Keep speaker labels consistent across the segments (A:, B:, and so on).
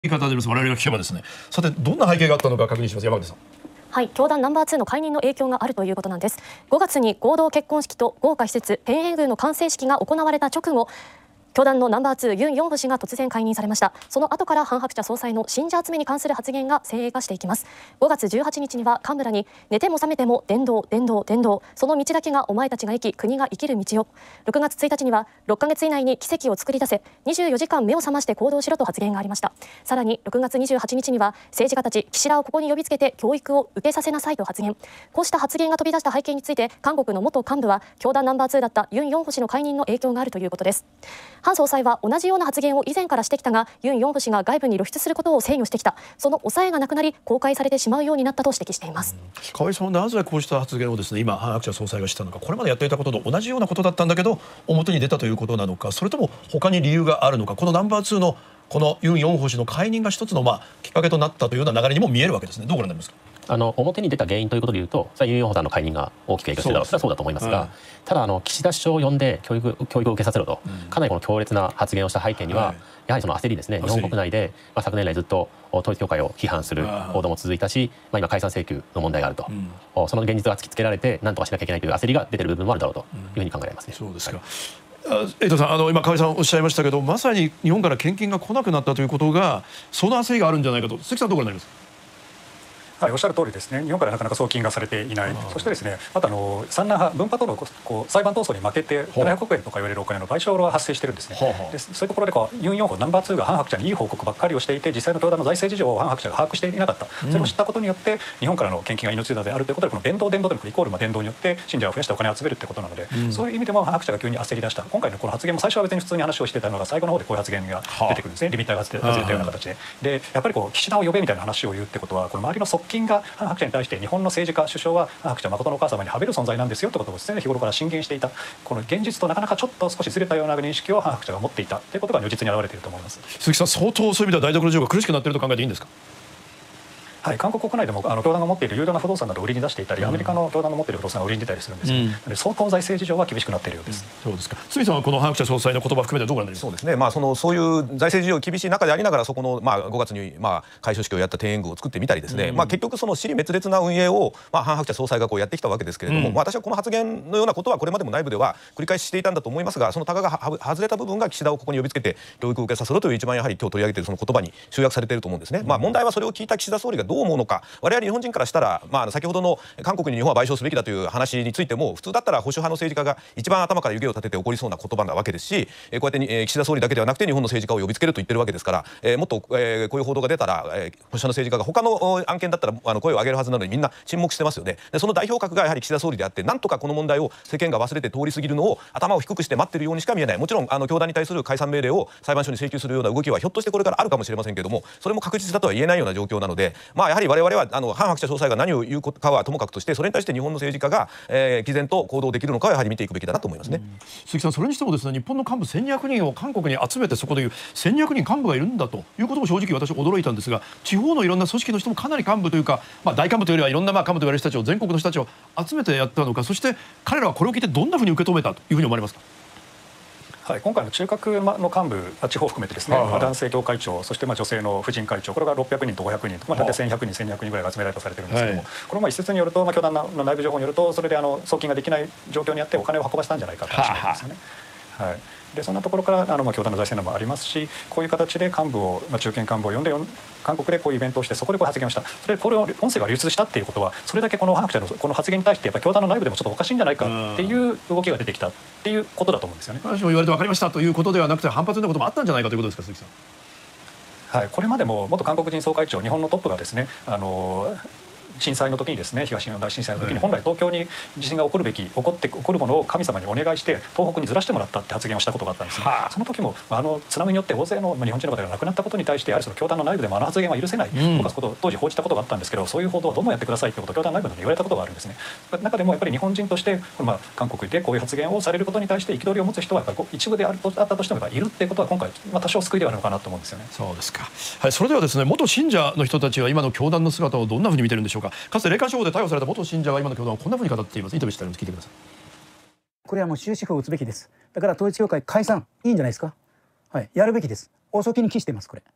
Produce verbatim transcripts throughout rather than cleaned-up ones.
A: 言い方で我々が聞けばですね、さてどんな背景があったのか確認します。山口さん。
B: はい、教団ナンバーツーの解任の影響があるということなんです。ごがつに合同結婚式と豪華施設天苑宮の完成式が行われた直後、教団のナンバーツーユン・ヨンホ氏が突然解任されました。その後からハン・ハクチャ総裁の信者集めに関する発言が先鋭化していきます。ごがつじゅうはちにちには幹部らに、寝ても覚めても伝道伝道伝道、その道だけがお前たちが生き国が生きる道よ。ろくがつついたちにはろっかげつ以内に奇跡を作り出せ、にじゅうよじかん目を覚まして行動しろと発言がありました。さらにろくがつにじゅうはちにちには、政治家たち岸田をここに呼びつけて教育を受けさせなさいと発言。こうした発言が飛び出した背景について、韓国の元幹部は教団ナンバーツーだったユン・ヨンホ氏の解任の影響があるということです。ハン総裁は同じ同じような発言を以前からしてきたが、ユン・ヨンホ氏が外部に露出することを制御してきた、その抑えがなくなり公開されてしまうようになったと指摘しています。
A: 河合さんはなぜこうした発言をですね、今ハン・ハクチャ総裁がしたのか、これまでやっていたことと同じようなことだったんだけど表に出たということなのか、それとも他に理由があるのか、このナンバーツーのこのユン・ヨンホ氏の解任が一つのまあきっかけとなったというような流れにも見えるわけですね。どうご覧になりますか。
C: あの表に出た原因ということでいうと、それはユン・ヨンホさんの解任が大きく影響しているだろう、それはそうだと思いますが、はい、ただあの岸田首相を呼んで教育教育を受けさせろと、うん、かなりこの強烈な発言をした背景には、はい、やはりその焦りですね。日本国内で、まあ、昨年来ずっと統一教会を批判する報道も続いたし、まあ、今解散請求の問題があると、うん、その現実が突きつけられて何とかしなきゃいけないという焦りが出ている部分もあるだろうというふうに考えられますね。
A: うん、そうですか。はい、江藤さん、あの今河合さんおっしゃいましたけど、まさに日本から献金が来なくなったということがその焦りがあるんじゃないかと、鈴木さんどうご覧になりますか。
D: はい、おっしゃる通りですね。日本からなかなか送金がされていない。そしてですね、またあの三男派分派とのこう裁判闘争に負けてななひゃくおくえんとか言われるお金の賠償が発生してるんですね。でそういうところでこうユン・ヨンホナンバーツーがハン・ハクチャにいい報告ばっかりをしていて、実際の教団の財政事情をハン・ハクチャが把握していなかった。それを知ったことによって日本からの献金が命綱であるということで、この伝道伝道でもイコールまあ伝道によって信者を増やしてお金を集めるということなので、うん、そういう意味でもハン・ハクチャが急に焦り出した。今回のこの発言も最初は別に普通に話をしてたのが、最後の方でこういう発言が出てくるんですね。リミッターが外れたような形で。でやっぱりこう岸田を呼べみたいな話を言うってことは、この周りの側近がハン・ハクチャに対して日本の政治家首相はハン・ハクチャ誠のお母様にはべる存在なんですよということを常日頃から進言していた。この現実となかなかちょっと少しずれたような認識をハン・ハクチャが持っていたということが如実に表れていると思います。
A: 鈴木さん、相当そういう意味では台所事情が苦しくなっていると考えていいんですか。
D: はい、韓国国内でもあの教団が持っている有料な不動産などを売りに出していたり、うん、アメリカの教団の持っている不動産が売りに出たりするんですよ、うん、で相当財政事情は厳しくなっているようです、
A: うん、そうですか。堤さんはこのハン・ハクチャ総裁の言葉を含めてどうご覧になりますか。
E: そうですね、まあ、そのそういう財政事情厳しい中でありながら、そこの、まあ、ごがつに、まあ、開所式をやった天苑宮を作ってみたりですね、うん、まあ、結局その支離滅裂な運営を、まあ、ハン・ハクチャ総裁がこうやってきたわけですけれども、うん、まあ、私はこの発言のようなことはこれまでも内部では繰り返ししていたんだと思いますが、そのタガが外れた部分が岸田をここに呼びつけて教育を受けさせろという一番やはり今日取り上げているその言葉に集約されていると思うんですね。うん、まあ、問題はそれを聞いた岸田総理がどう思うのか。我々日本人からしたら、まあ、先ほどの韓国に日本は賠償すべきだという話についても、普通だったら保守派の政治家が一番頭から湯気を立てて起こりそうな言葉なわけですし、こうやってに、えー、岸田総理だけではなくて日本の政治家を呼びつけると言ってるわけですから、えー、もっと、えー、こういう報道が出たら、えー、保守派の政治家が他の案件だったらあの声を上げるはずなのにみんな沈黙してますよね。でその代表格がやはり岸田総理であって、なんとかこの問題を世間が忘れて通り過ぎるのを頭を低くして待っているようにしか見えない。もちろんあの教団に対する解散命令を裁判所に請求するような動きはひょっとしてこれからあるかもしれませんけれども、それも確実だとは言えないような状況なので、まあ、やはり我々はあのハン・ハクチャ総裁が何を言うかはともかくとして、それに対して日本の政治家が、えー、毅然と行動できるのかはやはり見ていくべきだなと思いますね。うん、
A: 鈴木さん、それにしてもですね、日本の幹部せんにひゃくにんを韓国に集めて、そこでいうせんにひゃくにん幹部がいるんだということも正直私は驚いたんですが、地方のいろんな組織の人もかなり幹部というか、まあ、大幹部というよりはいろんなまあ幹部と言われる人たちを、全国の人たちを集めてやったのか、そして彼らはこれを聞いてどんなふうに受け止めたというふうに思われますか。
D: はい、今回の中核の幹部、地方を含めてですね、はいはい、男性協会長、そしてまあ女性の婦人会長、これがろっぴゃくにんとごひゃくにんと、まあ、大体せんひゃくにん、せんにひゃくにんぐらいが集められたとされてるんですけども、はい、これも一説によると、まあ、教団の内部情報によると、それであの送金ができない状況にあってお金を運ばせたんじゃないかという話なんですよね。はははい、でそんなところからあの、まあ、教団の財政難もありますし、こういう形で幹部を、まあ、中堅幹部を呼んで韓国でこういうイベントをして、そこでこう発言をした。それこれを音声が流出したっていうことは、それだけこのハン・ハクチャのこの発言に対してやっぱり教団の内部でもちょっとおかしいんじゃないかっていう動きが出てきたっていうことだと思うんですよね。
A: 私も言われて分かりましたということではなくて、反発のこともあったんじゃないかということですか、鈴木さん。
D: はい、これまでも元韓国人総会長、日本のトップがですね、あの震災の時にですね、東日本大震災の時に本来東京に地震が起こるべき、起こって起こるものを神様にお願いして東北にずらしてもらったって発言をしたことがあったんですね。はあ、その時もあの津波によって大勢の日本人の方が亡くなったことに対して、やはりその教団の内部でもあの発言は許せないとかことを当時報じたことがあったんですけど、そういう報道はどんどんやってくださいということを教団内部で言われたことがあるんですね。中でもやっぱり日本人としてこのまあ韓国でこういう発言をされることに対して憤りを持つ人はやっぱり一部であるとあったとしてもいるっていうことは、今回まあ多少救いではあるのかなと思うんですよね。
A: そうですか。はい、それではですね、元信者の人たちは今の教団の姿をどんなふうに見てるんでしょうか。かつて霊感商法で逮捕された元信者は今の教団をこんなふうに語っています。インタビューしてあります。聞いてください。
F: これはもう終止符を打つべきです。だから統一教会解散いいんじゃないですか。はい、やるべきです。遅きに帰してますこれ。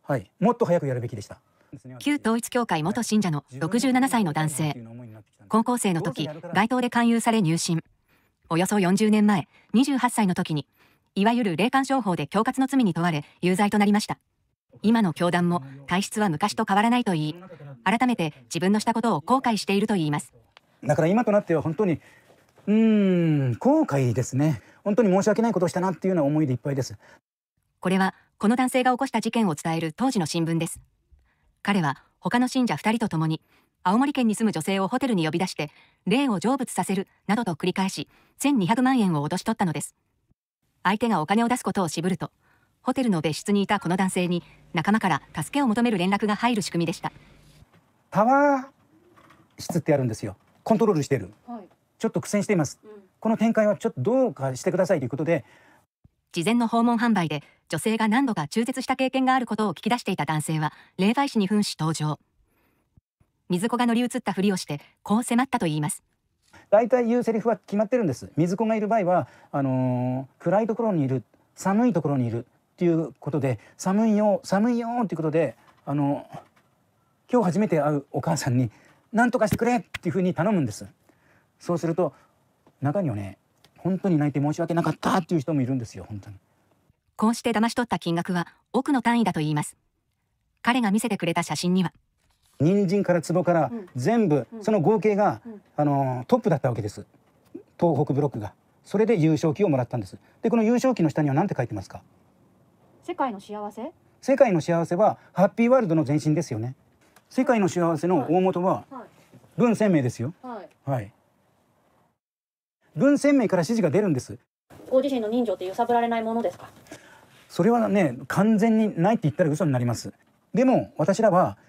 F: はい、もっと早くやるべきでした。
G: 旧統一教会元信者のろくじゅうななさいの男性、高校生の時街頭で勧誘され入信。およそよんじゅうねんまえ、にじゅうはっさいの時にいわゆる霊感商法で恐喝の罪に問われ有罪となりました。今の教団も体質は昔と変わらないと言い、改めて自分のしたことを後悔していると言います。
F: だから今となっては本当にうーん後悔ですね。本当に申し訳ないことをしたなっていうような思いでいっぱいです。
G: これはこの男性が起こした事件を伝える当時の新聞です。彼は他の信者ふたりと共に青森県に住む女性をホテルに呼び出して霊を成仏させるなどと繰り返しせんにひゃくまんえんを脅し取ったのです。相手がお金を出すことを渋ると、ホテルの別室にいたこの男性に仲間から助けを求める連絡が入る仕組みでした。
F: タワー室ってあるんですよ。コントロールしている、はい、ちょっと苦戦しています、うん、この展開はちょっとどうかしてくださいということで、
G: 事前の訪問販売で女性が何度か中絶した経験があることを聞き出していた男性は霊媒師に扮し登場。水子が乗り移ったふりをしてこう迫ったと言います。
F: 大体言うセリフは決まってるんです。水子がいる場合はあのー、暗いところにいる、寒いところにいるっていうことで、寒いよ寒いよっていうことで、あのー、今日初めて会うお母さんに何とかしてくれっていうふうに頼むんです。そうすると中にはね、本当に泣いて申し訳なかったっていう人もいるんですよ。本当に
G: こうして騙し取った金額は億の単位だと言います。彼が見せてくれた写真には
F: 人参から壺から全部、うん、その合計が、うん、あのトップだったわけです。東北ブロックがそれで優勝旗をもらったんです。でこの優勝旗の下には何て書いてますか？
B: 世界の幸せ。
F: 世界の幸せはハッピーワールドの前身ですよね。世界の幸せの大元は文鮮明ですよ。はい、はい、文鮮明から指示が出るんです。
B: ご自身の人情って揺さぶられないものですか？
F: それはね、完全にないって言ったら嘘になります。でも私らは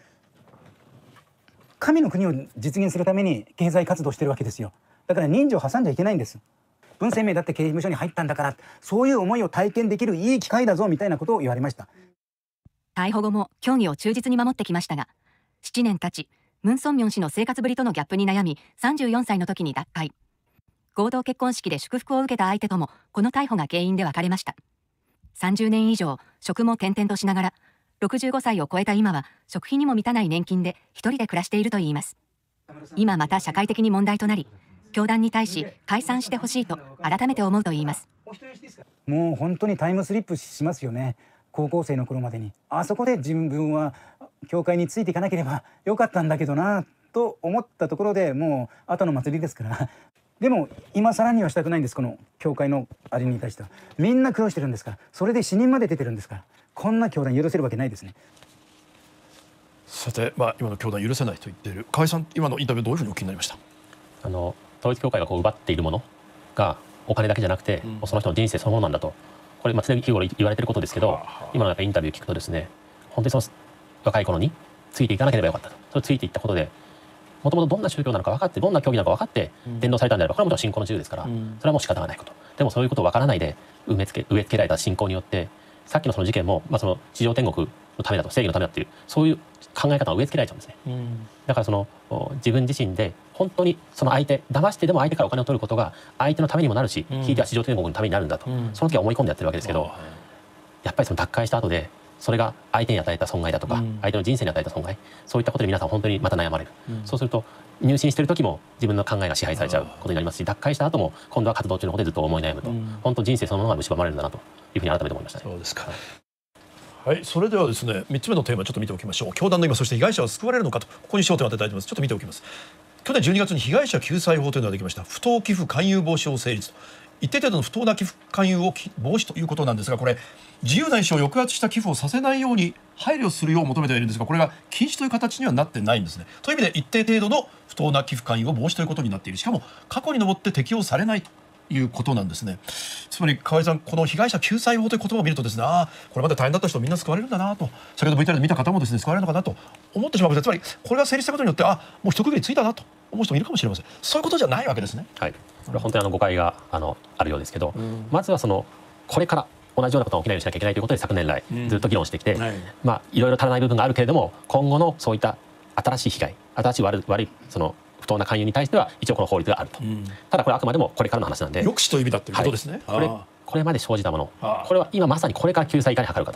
F: 神の国を実現するために経済活動してるわけですよ。だから人情挟んじゃいけないんです。文鮮明だって刑務所に入ったんだから、そういう思いを体験できるいい機会だぞみたいなことを言われました。
G: 逮捕後も教義を忠実に守ってきましたが、ななねん経ちムン・ソンミョン氏の生活ぶりとのギャップに悩み、さんじゅうよんさいの時に脱会。合同結婚式で祝福を受けた相手ともこの逮捕が原因で別れました。さんじゅうねん以上職も転々としながらろくじゅうごさいを超えた今は食費にも満たない年金で一人で暮らしているといいます。今また社会的に問題となり、教団に対し解散してほしいと改めて思うといいます。
F: もう本当にタイムスリップしますよね。高校生の頃までにあそこで自分は教会についていかなければよかったんだけどなと思ったところで、もう後の祭りですからでも今更にはしたくないんです。この教会のあれに対してはみんな苦労してるんですから、それで死人まで出てるんですから、こんな教団許せるわけないですね。
A: さて、まあ、今の教団許せないと言っている河合さん、今のインタビューどういうふうにお聞きになりました？
C: あの統一教会がこう奪っているものがお金だけじゃなくて、うん、その人の人生そのものなんだと、これ、まあ、常日頃言われていることですけど、今のやっぱインタビュー聞くとですね、本当にその若い頃についていかなければよかったと、それついていったことでもともとどんな宗教なのか分かって、どんな教義なのか分かって伝道されたんであれば、これはもちろん信仰の自由ですから、それはもう仕方がないこと。でもそういうことを分からないで植え付け植え付けられた信仰によって、さっきのその事件も、まあ、その地上天国のためだと、正義のためだっていう、そういう考え方が植え付けられちゃうんですね。だからその自分自身で本当にその相手騙してでも相手からお金を取ることが相手のためにもなるし、ひいては地上天国のためになるんだと、その時は思い込んでやってるわけですけど、やっぱりその脱会した後でそれが相手に与えた損害だとか、相手の人生に与えた損害、そういったことで皆さん本当にまた悩まれる。そうすると入信している時も自分の考えが支配されちゃうことになりますし、脱会した後も今度は活動中のことでずっと思い悩むと、本当人生そのものが蝕まれるんだなというふうに改めて思いましたね。
A: そうですか。はい、それではですね、みっつめのテーマちょっと見ておきましょう。教団の今、そして被害者は救われるのかと、ここに焦点を当てたいと思います。ちょっと見ておきます。去年じゅうにがつに被害者救済法というのができました。不当寄付勧誘防止法成立と、一定程度の不当な寄付勧誘を防止ということなんですが、これ自由な意思を抑圧した寄付をさせないように配慮するよう求めてはいるんですが、これが禁止という形にはなってないんですね。という意味で一定程度の不当な寄付勧誘を防止ということになっている。しかも過去に上って適用されないということなんですね。つまり河合さん、この被害者救済法という言葉を見るとですね、ああこれまで大変だった人みんな救われるんだなと、先ほど ブイティーアール で見た方もですね救われるのかなと思ってしまうわけです。つまりこれが成立したことによって、あもう一区切りついたなと思う人もいるかもしれません。そういうことじゃないわけですね。
C: はい、これは本当にあの誤解があのあるようですけど、うん、まずはそのこれから同じようなことが起きないようにしなきゃいけないということで昨年来ずっと議論してきて、うんはい、まあいろいろ足らない部分があるけれども、今後のそういった新しい被害、新しい悪い悪いその不当な勧誘に対しては一応この法律があると、うん、ただこれはあくまでもこれからの話なんで、
A: 抑止という意味だということですね。
C: はい、これこれまで生じたもの、これは今まさにこれから救済いかに図るかと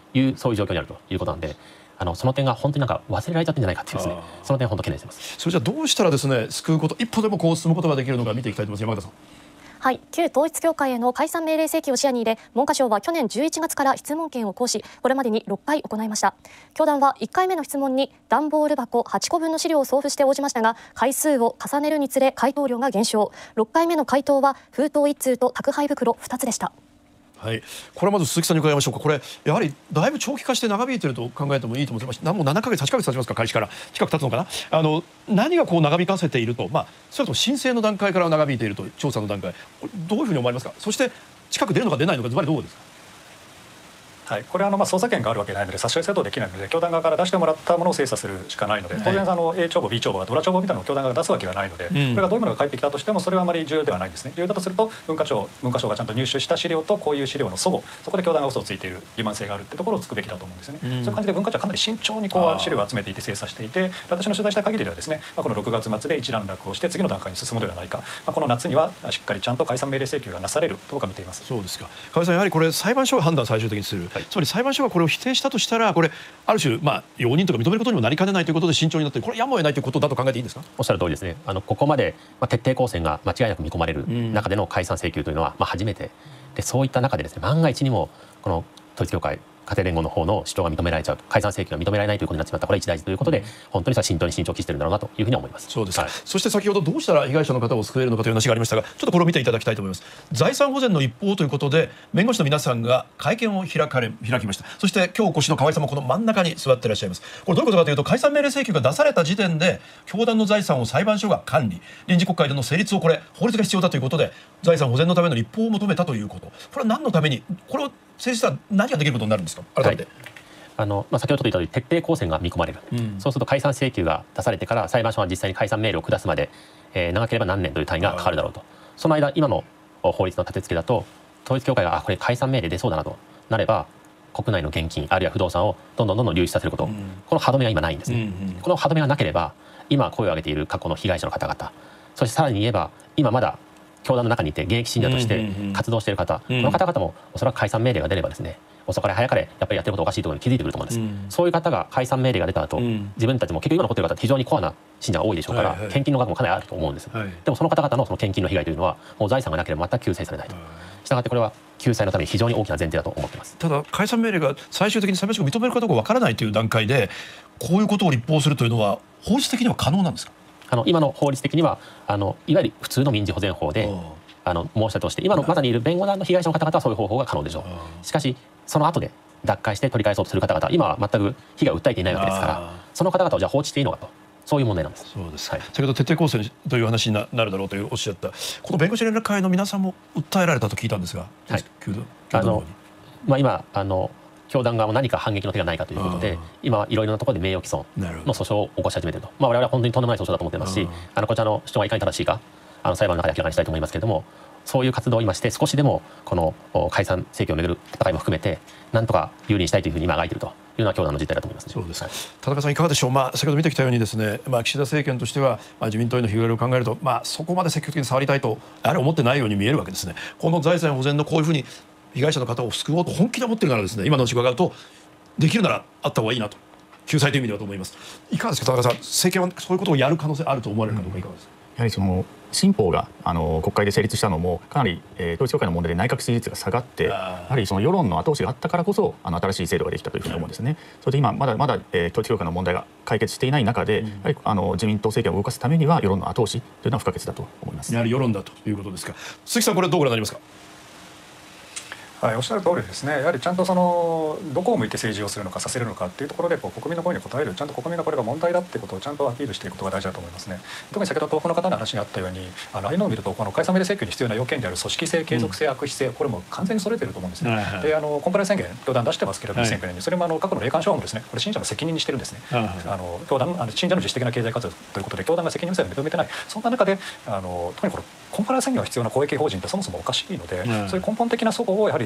C: いうそういう状況にあるということなんで、あのその点が本当になんか忘れられちゃってんじゃないかっていうですね、その点本当懸念してます。
A: それじゃあどうしたらですね救うこと一歩でもこう進むことができるのか見ていきたいと思います。山形さん。
B: はい、旧統一教会への解散命令請求を視野に入れ、文科省は去年じゅういちがつから質問権を行使、これまでにろっかい行いました。教団はいっかいめの質問に段ボール箱はちこぶんの資料を送付して応じましたが、回数を重ねるにつれ回答量が減少。ろっかいめの回答は封筒いっつうと宅配袋ふたつでした。
A: はい、これはまず鈴木さんに伺いましょうか。これやはりだいぶ長期化して長引いていると考えてもいいと思います。もうななかげつはちかげつ経ちますか、開始から近く経つのかな。あの何がこう長引かせていると、まあそれとも申請の段階から長引いていると、調査の段階どういうふうに思われますか。そして近く出るのか出ないのかズバリどうですか。
D: はい、これはあのまあ捜査権があるわけないので差し押さえ等できないので、教団側から出してもらったものを精査するしかないので、当然あの A 帳簿 B 帳簿がドラ帳簿みたいなのを教団側が出すわけがないので、これがどういうものが返ってきたとしてもそれはあまり重要ではないんですね。重要だとすると文化庁文化省がちゃんと入手した資料とこういう資料の齟齬、そこで教団が嘘をついている欺瞞性があるってところをつくべきだと思うんですよね。そういう感じで文化庁はかなり慎重にこう資料を集めていて精査していて、私の取材した限りではですね、まあ、このろくがつ末で一段落をして次の段階に進むのではないか、まあ、この夏にはしっかりちゃんと解散命令請求がなされると僕は見ています。
A: そうですか。河合さん、やはりこれ裁判所が判断最終的にする、はい、つまり裁判所がこれを否定したとしたら、これある種まあ容認とか認めることにもなりかねないということで慎重になっている、これやむを得ないということだと考えていいんですか。
C: おっしゃる通りですね。あのここまで、まあ、徹底抗戦が間違いなく見込まれる中での解散請求というのは、まあ、初めてで、そういった中でですね、万が一にもこの統一教会家庭連合の方の主張が認められちゃう、解散請求が認められないということになってしまった、これは一大事ということで、本当にそれは慎重に慎重を期しているんだろうなというふうに思います。
A: そうです、はい、
C: はい、
A: そして先ほどどうしたら被害者の方を救えるのかという話がありましたが、ちょっとこれを見ていただきたいと思います。財産保全の一方ということで弁護士の皆さんが会見を開かれ開きました。そして今日お越しの河合さんもこの真ん中に座っていらっしゃいます。これどういうことかというと、解散命令請求が出された時点で教団の財産を裁判所が管理、臨時国会での成立をこれ法律が必要だということで財産保全のための立法を求めたということ、これは何のために、これを成立したら何ができることになるんですか。改めて、はい、
C: あのまあ、先ほど言ったように徹底抗戦が見込まれる、うん、そうすると解散請求が出されてから裁判所が実際に解散命令を下すまで、えー、長ければ何年という単位がかかるだろうと。その間、今の法律の立て付けだと統一教会があこれ解散命令出そうだなとなれば、国内の現金あるいは不動産をどんどんどんどん流出させること、うん、この歯止めが今ないんですね、うんうん、この歯止めがなければ今声を上げている過去の被害者の方々、そしてさらに言えば今まだ教団の中にいて現役信者として活動している方、うんうんうん、この方々もおそらく解散命令が出ればですね、遅かれ早かれやっぱりやってることおかしいところに気づいてくると思うんです、うん、そういう方が解散命令が出た後、うん、自分たちも結局今残っている方非常にコアな信者が多いでしょうから、はいはい、献金の額もかなりあると思うんです、はい、でもその方々のその献金の被害というのはもう財産がなければ全く救済されないと、したがってこれは救済のために非常に大きな前提だと思っています。
A: ただ解散命令が最終的に裁判所が認めるかどうかわからないという段階でこういうことを立法するというのは法律的には可能なんですか。
C: あの今の法律的にはあのいわゆる普通の民事保全法であの申し立てとして今のまさにいる弁護団の被害者の方々はそういう方法が可能でしょう。しかしその後で脱会して取り返そうとする方々、今は全く被害を訴えていないわけですから、その方々をじゃあ放置していいのかと、そういう問題なんです。
A: そうです、
C: はい、
A: 先ほど徹底抗戦という話になるだろうというおっしゃった、この弁護士連絡会の皆さんも訴えられたと聞いたんですが、はい、
C: あの、まあ、今あの教団側も何か反撃の手がないかということで、今いろいろなところで名誉毀損の訴訟を起こし始めていると、まあ、我々は本当にとんでもない訴訟だと思ってますし、あのこちらの主張がいかに正しいかあの裁判の中で明らかにしたいと思いますけれども、そういう活動を今して少しでもこの解散請求をめぐる戦いも含めてなんとか有利にしたいというふうに今あがいているというのは教団の実態だと思います、ね、
A: そうです、
C: はい、
A: 田中さんいかがでしょう。まあ、先ほど見てきたようにですね、まあ、岸田政権としては、まあ、自民党への被害を考えると、まあ、そこまで積極的に触りたいとやはり思ってないように見えるわけですね。この財産保全のこういうふうに被害者の方を救おうと本気で思っているならですね、今の話を伺うとできるならあった方がいいなと、救済という意味ではと思います。いかがですか田中さん、政権はそういうことをやる可能性あると思われるかどうかいかがですか。
H: うん、やはりその新法があの国会で成立したのもかなり、えー、統一教会の問題で内閣支持率が下がって、やはりその世論の後押しがあったからこそあの新しい制度ができたというふうに思うんですね。それで今まだまだ、えー、統一教会の問題が解決していない中で、うん、やはりあの自民党政権を動かすためには世論の後押しというのは不可欠だと思います。
A: やはり世論だということですか。鈴木さん、これどうご覧になりますか。
D: はい、おっしゃる通りですね。やはりちゃんとそのどこを向いて政治をするのかさせるのかっていうところでこう国民の声に応える、ちゃんと国民がこれが問題だっていうことをちゃんとアピールしていくことが大事だと思いますね。特に先ほど東北の方の話にあったように、あのああいうのを見るとこの解散命令請求に必要な要件である組織性、継続性、悪質性、これも完全に揃えていると思うんですね。うん、であのコンプライアンス宣言教団出してますけれども、にせんきゅうねんにそれもあの過去の霊感商法もですね、これ信者の責任にしてるんですね。うん、あの教団あの信者の自主的な経済活動ということで教団が責任を認めてない、そんな中であの特にこのコンプライアンス宣言が必要な公益法人ってそもそもおかしいので、うん、そういう根本的な齟齬をやはり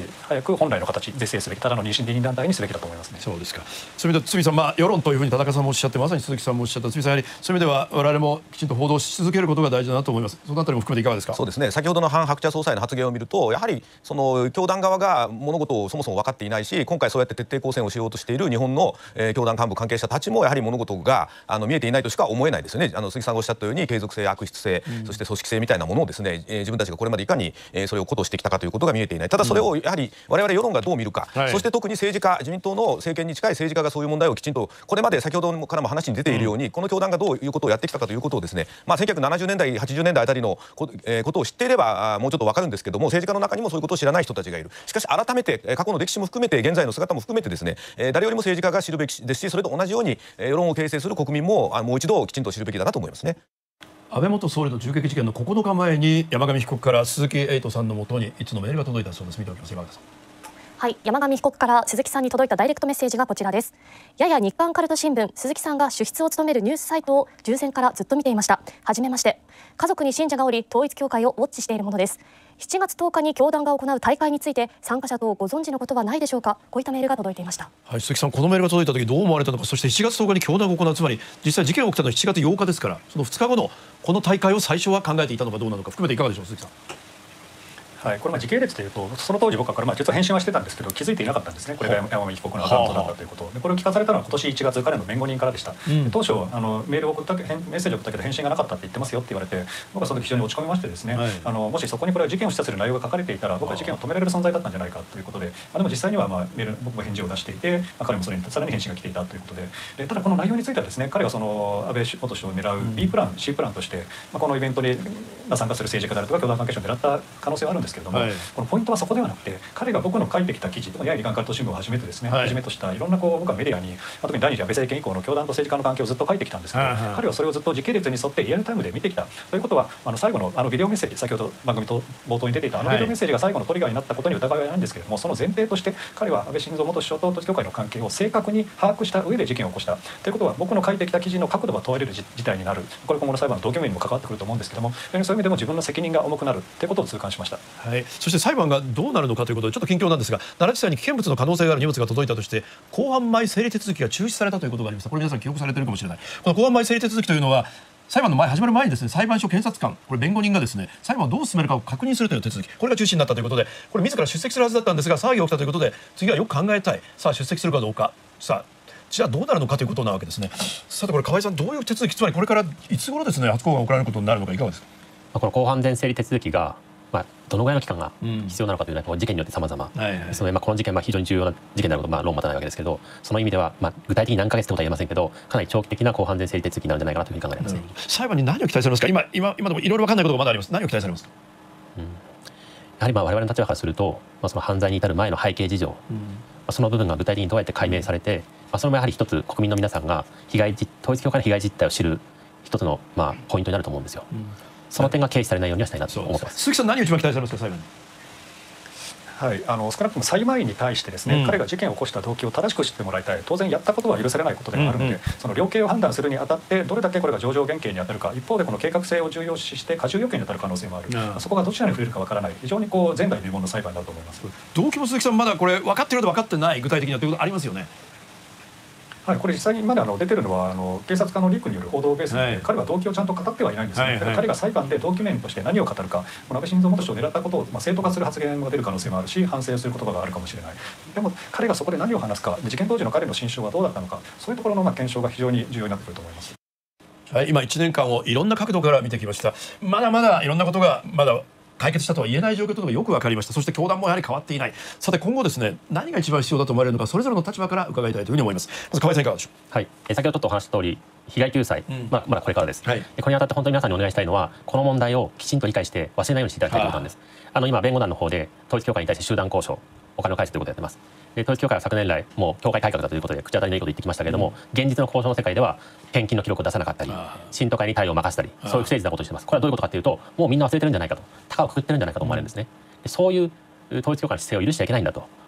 D: 早く本来の形是正すべき、ただの二審二任団体にすべきだと思いますね。
A: そうですか。そういう意味で堤さん、まあ世論というふうに田中さんもおっしゃって、まさに鈴木さんもおっしゃった堤さん、やはりそういう意味では我々もきちんと報道し続けることが大事だなと思います。そのあたりも含めていかがですか。
E: そうですね。先ほどのハン・ハクチャ総裁の発言を見ると、やはりその教団側が物事をそもそも分かっていないし、今回そうやって徹底抗戦をしようとしている日本の、えー、教団幹部関係者たちもやはり物事があの見えていないとしか思えないですよね。あの鈴木さんがおっしゃったように継続性、悪質性、うん、そして組織性みたいなものをですね、えー、自分たちがこれまでいかに、えー、それを鼓動してきたかということが見えていない。ただそれをやはり我々世論がどう見るか、うん、そして特に政治家、自民党の政権に近い政治家がそういう問題をきちんとこれまで先ほどからも話に出ているように、うん、この教団がどういうことをやってきたかということをですね、まあ、せんきゅうひゃくななじゅうねんだいはちじゅうねんだいあたりのこ、えー、ことを知っていればもうちょっと分かるんですけども、政治家の中にもそういうことを知らない人たちがいる。しかし改めて過去の歴史も含めて現在の姿も含めてですね、えー、誰よりも政治家が知るべきですし、それと同じように世論を形成する国民ももう一度きちんと知るべきだなと思いますね。
A: 安倍元総理の銃撃事件のここのかまえに山上被告から鈴木エイトさんのもとにいつのメールが届いたそうです。見ておきます。山上さん。
B: はい、山上被告から鈴木さんに届いたダイレクトメッセージがこちらです。やや日刊カルト新聞、鈴木さんが主筆を務めるニュースサイトを従前からずっと見ていました。はじめまして。家族に信者がおり、統一教会をウォッチしているものです。しちがつとおかに教団が行う大会について参加者とご存知のことはないでしょうか。こういったメールが届いていました。
A: はい、鈴木さん、このメールが届いた時どう思われたのか、そしてしちがつとおかに教団が行う、つまり実際事件が起きたのはしちがつようかですから、そのふつかごのこの大会を最初は考えていたのかどうなのか含めていかがでしょう、鈴木さん。
D: はい、これまあ時系列でいうと、その当時僕はこれまあ実は返信はしてたんですけど気づいていなかったんですね。これが山上被告のアカウントだったということで、これを聞かされたのは今年いちがつ彼の弁護人からでした。うん、当初あのメールを送ったメッセージを送ったけど返信がなかったって言ってますよって言われて、僕はその時非常に落ち込みましてですね、はい、あのもしそこにこれは事件を示唆する内容が書かれていたら僕は事件を止められる存在だったんじゃないかということで、まあ、でも実際にはまあメール僕も返事を出していて、まあ、彼もそれにさらに返信が来ていたということで、でただこの内容についてはですね、彼がその安倍元首相を狙う B プラン、うん、C プランとして、まあ、このイベントに参加する政治家であるとか教団関係者を狙った可能性はあるんですけれども、はい、このポイントはそこではなくて、彼が僕の書いてきた記事、やや日刊カルト新聞をはじめとですね、はい、はじめとしたいろんなこう僕はメディアに、特に第二次安倍政権以降の教団と政治家の関係をずっと書いてきたんですけど、はいはい、彼はそれをずっと時系列に沿ってリアルタイムで見てきたということは、あの最後のあのビデオメッセージ、先ほど番組と冒頭に出ていたあのビデオメッセージが最後のトリガーになったことに疑いはないんですけれども、その前提として彼は安倍晋三元首相と統一教会の関係を正確に把握した上で事件を起こしたということは、僕の書いてきた記事の角度が問われる事態になる。これ今後の裁判の動機面にも関わってくると思うんですけども、そういう意味でも自分の責任が重くなるということを痛感しました。
A: はい、そして裁判がどうなるのかということでちょっと近況なんですが、奈良地裁に危険物の可能性がある荷物が届いたとして公判前整理手続きが中止されたということがありました。これ皆さん記憶されているかもしれない。この公判前整理手続きというのは裁判の前始まる前にですね、裁判所、検察官、これ弁護人がですね裁判をどう進めるかを確認するという手続き、これが中止になったということで、これ自ら出席するはずだったんですが騒ぎが起きたということで、次はよく考えたい、さあ出席するかどうか、さあじゃあどうなるのかということなわけですね。さてこれ河合さん、どういう手続き、つまりこれからいつ頃ですね初公判が行われることになるのかいかがですか。
C: この公判前整理手続きがまあ、どのぐらいの期間が必要なのかというのは事件によって様々ですので、まあ、この事件は非常に重要な事件であることはまあ論を待たないわけですけど、その意味ではまあ具体的に何ヶ月ということは言えませんけど、かなり長期的な公判前整理手続きになるんじゃないかなというふうに考えますね。
A: 裁判に何を期待されますか。今今今でもいろいろ分かんないことがまだあります。何を期待されますか。
C: うん、やはりまあ我々の立場からすると、まあ、その犯罪に至る前の背景事情、うんまあ、その部分が具体的にどうやって解明されて、まあ、それもやはり一つ国民の皆さんが被害統一教会の被害実態を知る一つのまあポイントになると思うんですよ。うん、その点が軽視されないようにはしたいなと思ってます。
A: 鈴木さん、何を一番期待されますか、裁判に。
D: はい、あの少なくとも裁判員に対してですね、うん、彼が事件を起こした動機を正しく知ってもらいたい。当然やったことは許されないことではあるので、うんうん、その量刑を判断するにあたってどれだけこれが情状減刑に当たるか、一方でこの計画性を重要視して過重要刑に当たる可能性もある、うん、そこがどちらに触れるかわからない、非常にこう前代未聞の裁判だと思います。
A: 動機も鈴木さん、まだこれ分かっていると分かってない具体的なということありますよね。
D: はい、これ実際にまだあの出てるのはあの警察官のリークによる報道ベースで、はい、彼は動機をちゃんと語ってはいないんですね。はいはい、彼が裁判で動機面として何を語るか、この安倍晋三元首相を狙ったことを、まあ、正当化する発言が出る可能性もあるし、反省する言葉があるかもしれない。でも彼がそこで何を話すか、事件当時の彼の心象はどうだったのか、そういうところのまあ検証が非常に重要になってくると思います。
A: はい、今いちねんかんをいろんな角度から見てきました。まだまだいろんなことがまだ解決したとは言えない状況というのがよく分かりました。そして教団もやはり変わっていない。さて今後ですね、何が一番必要だと思われるのか、それぞれの立場から伺いたいというふうに思います。まず河合さん、いかがでしょう。
C: はい、え先ほどちょっとお話した通り、被害救済、うん、まあまだこれからです。はい、これにあたって本当に皆さんにお願いしたいのは、この問題をきちんと理解して忘れないようにしていただきたいということなんです。あの今弁護団の方で統一教会に対して集団交渉、お金を返すということをやってます。で統一教会は昨年来もう教会改革だということで口当たりのいいことを言ってきましたけれども、うん、現実の交渉の世界では献金の記録を出さなかったり、信徒会に対応を任せたり、そういう不誠実なことをしています。これはどういうことかというと、もうみんな忘れてるんじゃないかと、高をくくってるんじゃないかと思われるんですね。でそういう統一教会の姿勢を許しちゃいけないんだと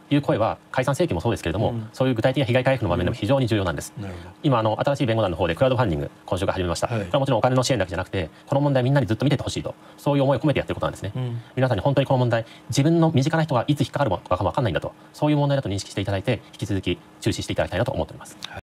C: いう声は解散請求もそうですけれども、うん、そういう具体的な被害回復の場面でも非常に重要なんです。うん、今あの新しい弁護団の方でクラウドファンディング今週から始めました、はい、これはもちろんお金の支援だけじゃなくてこの問題みんなにずっと見ててほしいと、そういう思いを込めてやってることなんですね。うん、皆さんに本当にこの問題自分の身近な人がいつ引っかかるか分かんないんだと、そういう問題だと認識していただいて引き続き注視していただきたいなと思っております。はい。